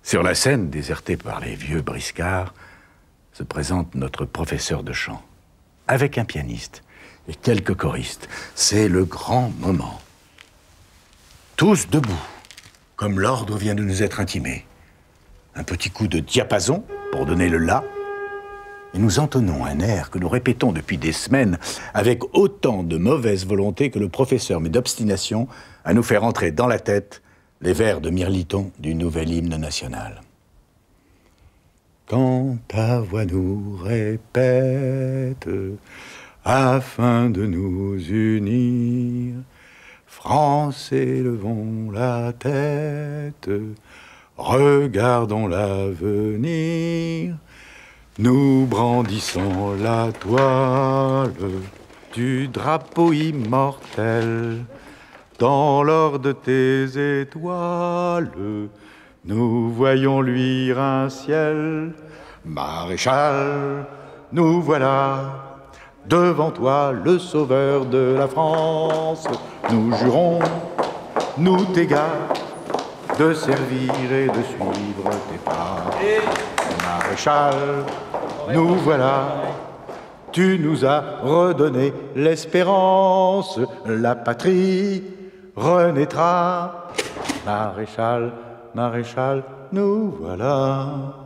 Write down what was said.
Sur la scène, désertée par les vieux briscards, se présente notre professeur de chant, avec un pianiste et quelques choristes. C'est le grand moment. Tous debout, comme l'ordre vient de nous être intimé. Un petit coup de diapason pour donner le la, et nous entonnons un air que nous répétons depuis des semaines avec autant de mauvaise volonté que le professeur met d'obstination à nous faire entrer dans la tête les vers de Mirliton du nouvel hymne national. Quand ta voix nous répète, afin de nous unir, Français, levons la tête, regardons l'avenir, nous brandissons la toile du drapeau immortel. Dans l'or de tes étoiles, nous voyons luire un ciel. Maréchal, nous voilà devant toi, le sauveur de la France. Nous jurons, nous t'égards, de servir et de suivre tes pas. Maréchal, nous voilà, tu nous as redonné l'espérance, la patrie renaîtra. Maréchal, maréchal, nous voilà.